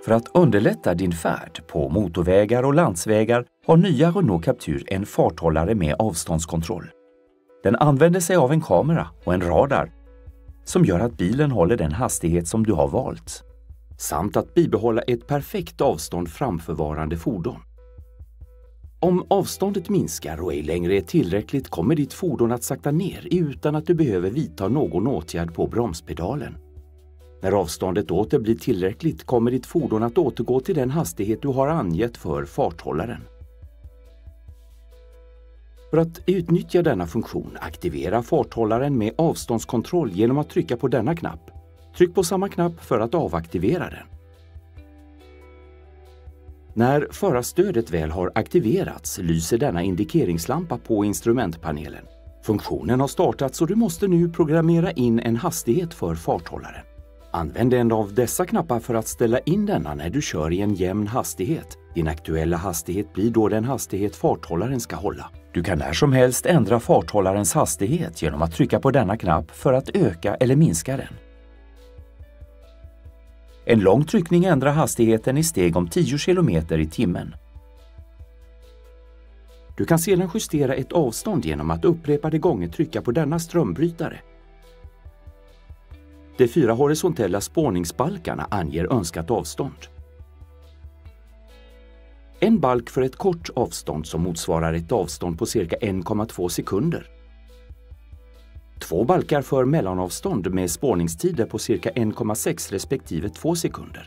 För att underlätta din färd på motorvägar och landsvägar har nya Renault Captur en farthållare med avståndskontroll. Den använder sig av en kamera och en radar som gör att bilen håller den hastighet som du har valt, samt att bibehålla ett perfekt avstånd framför varande fordon. Om avståndet minskar och ej längre är tillräckligt kommer ditt fordon att sakta ner utan att du behöver vidta någon åtgärd på bromspedalen. När avståndet åter blir tillräckligt kommer ditt fordon att återgå till den hastighet du har angett för farthållaren. För att utnyttja denna funktion, aktivera farthållaren med avståndskontroll genom att trycka på denna knapp. Tryck på samma knapp för att avaktivera den. När förarstödet väl har aktiverats lyser denna indikeringslampa på instrumentpanelen. Funktionen har startats och du måste nu programmera in en hastighet för farthållaren. Använd en av dessa knappar för att ställa in denna när du kör i en jämn hastighet. Din aktuella hastighet blir då den hastighet farthållaren ska hålla. Du kan när som helst ändra farthållarens hastighet genom att trycka på denna knapp för att öka eller minska den. En lång tryckning ändrar hastigheten i steg om 10 km i timmen. Du kan sedan justera ett avstånd genom att upprepade gånger trycka på denna strömbrytare. De 4 horisontella spårningsbalkarna anger önskat avstånd. En balk för ett kort avstånd som motsvarar ett avstånd på cirka 1,2 sekunder. 2 balkar för mellanavstånd med spårningstider på cirka 1,6 respektive 2 sekunder.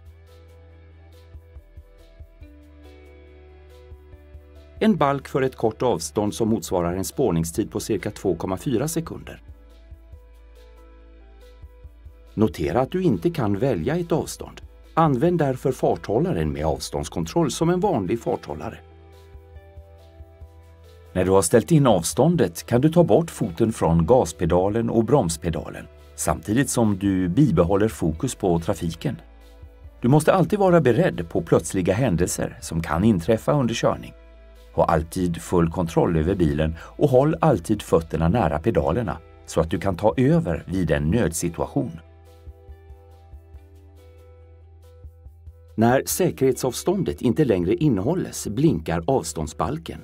En balk för ett kort avstånd som motsvarar en spårningstid på cirka 2,4 sekunder. Notera att du inte kan välja ett avstånd. Använd därför farthållaren med avståndskontroll som en vanlig farthållare. När du har ställt in avståndet kan du ta bort foten från gaspedalen och bromspedalen, samtidigt som du bibehåller fokus på trafiken. Du måste alltid vara beredd på plötsliga händelser som kan inträffa under körning. Ha alltid full kontroll över bilen och håll alltid fötterna nära pedalerna så att du kan ta över vid en nödsituation. När säkerhetsavståndet inte längre innehålles blinkar avståndsbalken.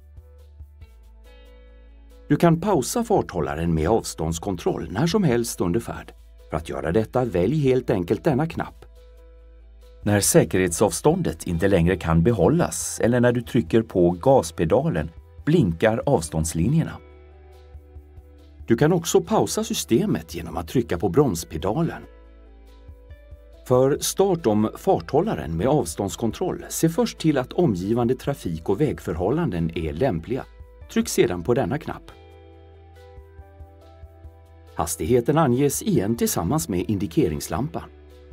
Du kan pausa farthållaren med avståndskontroll när som helst under färd. För att göra detta, välj helt enkelt denna knapp. När säkerhetsavståndet inte längre kan behållas eller när du trycker på gaspedalen blinkar avståndslinjerna. Du kan också pausa systemet genom att trycka på bromspedalen. För start om farthållaren med avståndskontroll, se först till att omgivande trafik- och vägförhållanden är lämpliga. Tryck sedan på denna knapp. Hastigheten anges igen tillsammans med indikeringslampan.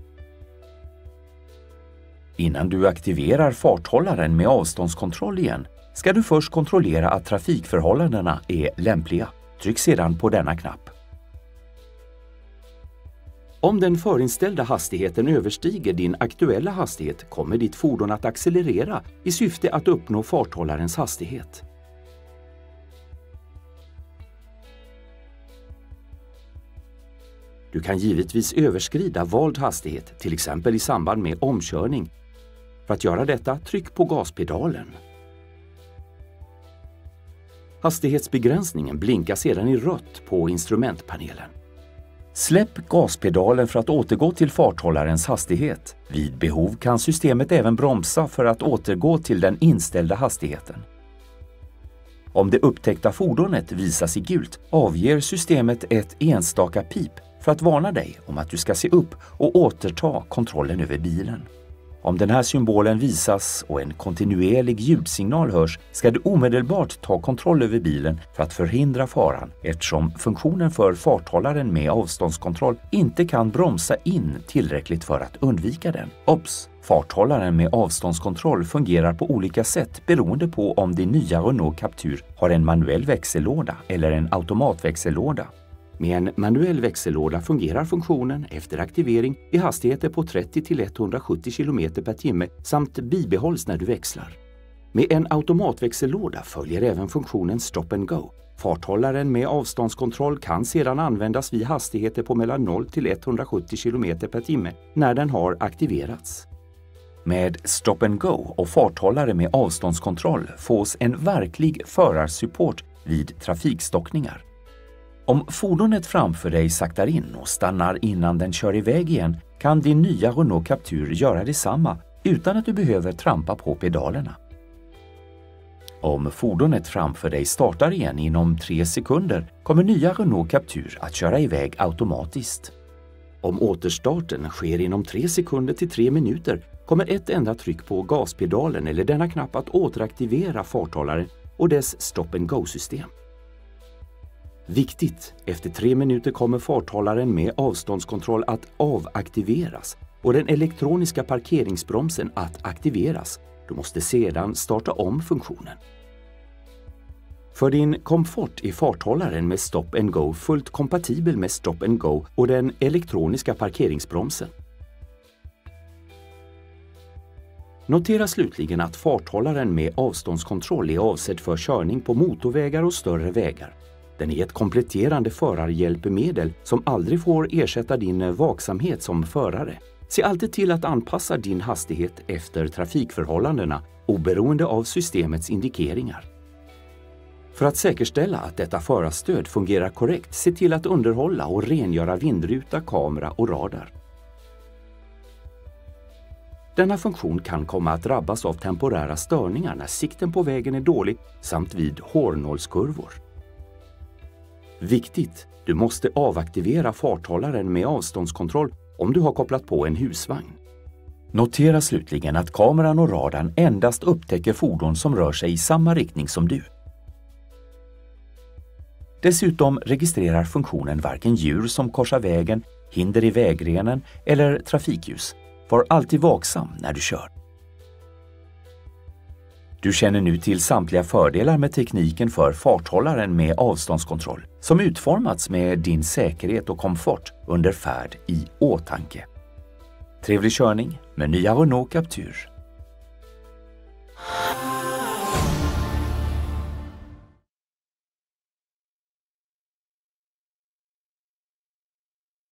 Innan du aktiverar farthållaren med avståndskontroll igen ska du först kontrollera att trafikförhållandena är lämpliga. Tryck sedan på denna knapp. Om den förinställda hastigheten överstiger din aktuella hastighet kommer ditt fordon att accelerera i syfte att uppnå farthållarens hastighet. Du kan givetvis överskrida vald hastighet, till exempel i samband med omkörning. För att göra detta, tryck på gaspedalen. Hastighetsbegränsningen blinkar sedan i rött på instrumentpanelen. Släpp gaspedalen för att återgå till farthållarens hastighet. Vid behov kan systemet även bromsa för att återgå till den inställda hastigheten. Om det upptäckta fordonet visas i gult avger systemet ett enstaka pip för att varna dig om att du ska se upp och återta kontrollen över bilen. Om den här symbolen visas och en kontinuerlig ljudsignal hörs ska du omedelbart ta kontroll över bilen för att förhindra faran eftersom funktionen för farthållaren med avståndskontroll inte kan bromsa in tillräckligt för att undvika den. Obs! Farthållaren med avståndskontroll fungerar på olika sätt beroende på om din nya Renault Captur har en manuell växellåda eller en automatväxellåda. Med en manuell växellåda fungerar funktionen efter aktivering i hastigheter på 30 till 170 km per timme samt bibehålls när du växlar. Med en automatväxellåda följer även funktionen Stop and Go. Farthållaren med avståndskontroll kan sedan användas vid hastigheter på mellan 0 till 170 km per timme när den har aktiverats. Med Stop and Go och farthållare med avståndskontroll fås en verklig förarsupport vid trafikstockningar. Om fordonet framför dig saktar in och stannar innan den kör iväg igen kan din nya Renault Captur göra detsamma utan att du behöver trampa på pedalerna. Om fordonet framför dig startar igen inom 3 sekunder kommer nya Renault Captur att köra iväg automatiskt. Om återstarten sker inom 3 sekunder till 3 minuter kommer ett enda tryck på gaspedalen eller denna knapp att återaktivera farthållaren och dess Stop and Go-system. Viktigt! Efter 3 minuter kommer farthållaren med avståndskontroll att avaktiveras och den elektroniska parkeringsbromsen att aktiveras. Du måste sedan starta om funktionen. För din komfort är farthållaren med Stop and Go fullt kompatibel med Stop and Go och den elektroniska parkeringsbromsen. Notera slutligen att farthållaren med avståndskontroll är avsedd för körning på motorvägar och större vägar. Den är ett kompletterande förarhjälpmedel som aldrig får ersätta din vaksamhet som förare. Se alltid till att anpassa din hastighet efter trafikförhållandena oberoende av systemets indikeringar. För att säkerställa att detta förarstöd fungerar korrekt, se till att underhålla och rengöra vindruta, kamera och radar. Denna funktion kan komma att drabbas av temporära störningar när sikten på vägen är dålig samt vid hårnålskurvor. Viktigt! Du måste avaktivera farthållaren med avståndskontroll om du har kopplat på en husvagn. Notera slutligen att kameran och radarn endast upptäcker fordon som rör sig i samma riktning som du. Dessutom registrerar funktionen varken djur som korsar vägen, hinder i vägrenen eller trafikljus. Var alltid vaksam när du kör. Du känner nu till samtliga fördelar med tekniken för farthållaren med avståndskontroll som utformats med din säkerhet och komfort under färd i åtanke. Trevlig körning med nya Renault Captur.